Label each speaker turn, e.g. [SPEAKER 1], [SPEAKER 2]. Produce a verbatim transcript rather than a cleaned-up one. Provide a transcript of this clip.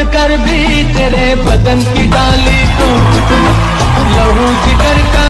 [SPEAKER 1] कर भी तेरे बदन की डाली तो लहू जिगर का